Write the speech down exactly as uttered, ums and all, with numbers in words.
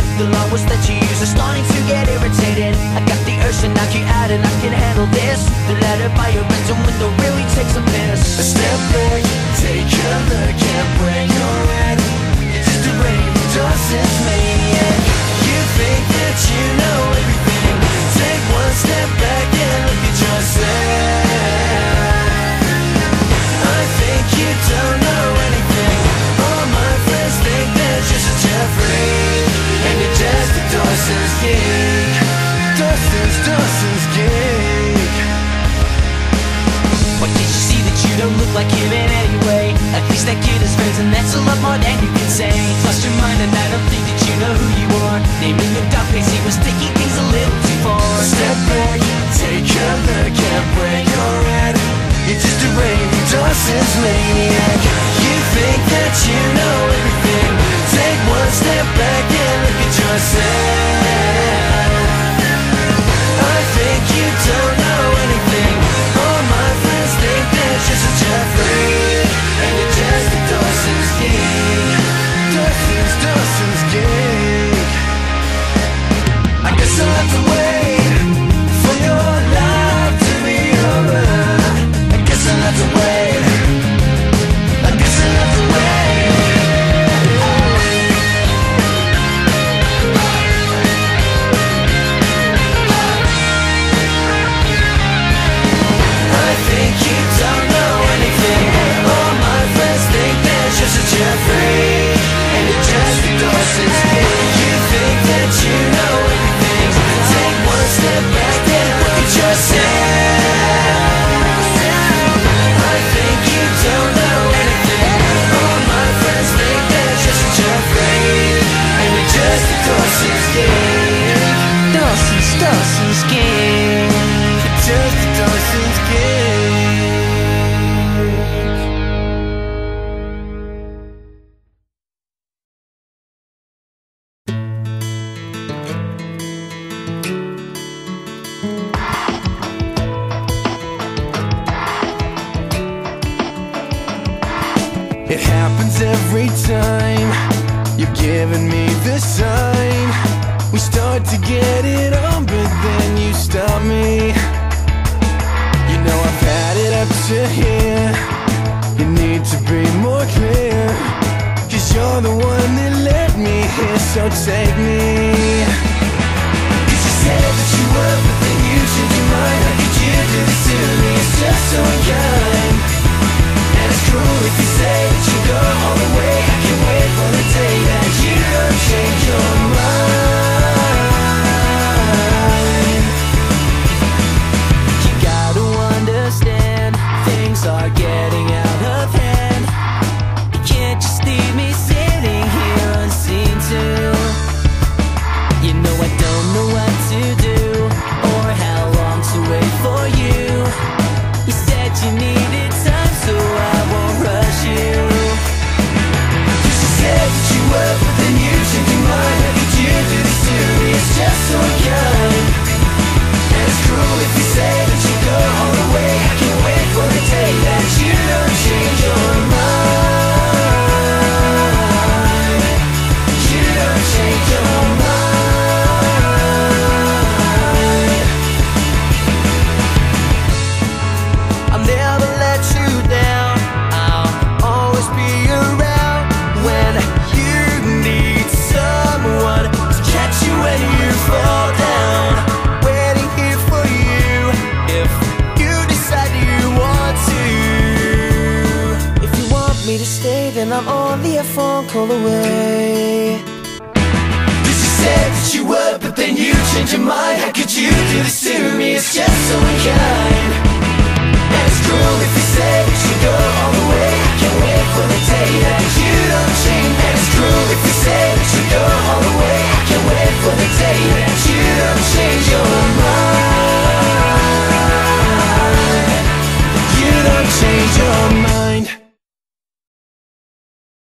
it. The language that you use is starting to get irritated. I got the urge to knock you out and I can handle this. The letter by your bedroom window really takes a piss. A step back, take a look at where you're at. It's just a raving Dawson's maniac. You think that you know everything. Take one step back and look at yourself. I think you don't know anything. All my friends think that you're such a freak, and you're just a Dawson's geek. Dawson's, Dawson's geek. Why can't you see that you don't look like him in any way? At least that kid is friends, and that's a lot more than you can say. Lost your mind and I don't think that you know who you are. Naming your dog face, he was taking things a little too far. Step back, take a look at where you're at. You're just a raving Dawson's maniac. You think that you know everything. Take one step back and look at yourself. I think you don't know anything. All my friends think that you're such a freak, and you're just a Dawson's geek. Dawson's, Dawson's geek. I guess I'll have to wait for your life to be over. I guess I'll have to wait. I guess I'll have to wait. I think you don't know anything. All my friends think that you're such a freak, and you're just a Dawson's geek. You think that you know everything. Take one step back and look at yourself. I think you don't know anything. All my friends think that you're such a freak, and you're just a Dawson's geek. Dawson's, Dawson's geek. Just a Dawson's geek. It happens every time you're giving me the sign. We start to get it on, but then you stop me. You know I've had it up to here. You need to be more clear, 'cause you're the one that led me here, so take me. 'Cause you said that you were, but then you changed your mind. How could you do this to me? It's just so unkind. And it's cruel if you say that you go all the way. I can't wait for the day that you don't change your mind. You gotta understand, things are getting out of hand. You can't just leave me sitting here unseen too. You know I don't know what to do, or how long to wait for you. You said you needed time, so I won't rush you. You said that you were, but then you changed your mind. How could you do this to me? It's just so unkind. And it's cruel if you say that you go all the way. I can't wait for the day that you don't change your mind. You don't change your mind. I'll never let you down. I'll always be around when you need someone to catch you when you fall down. Waiting here for you if you decide you want to. If you want me to stay, then I'm only a phone call away. 'Cause you said that you would, but then you changed your mind. How could you do this to me? It's just so unkind. And it's cruel if you say that you go all the way. I can't wait for the day that you don't change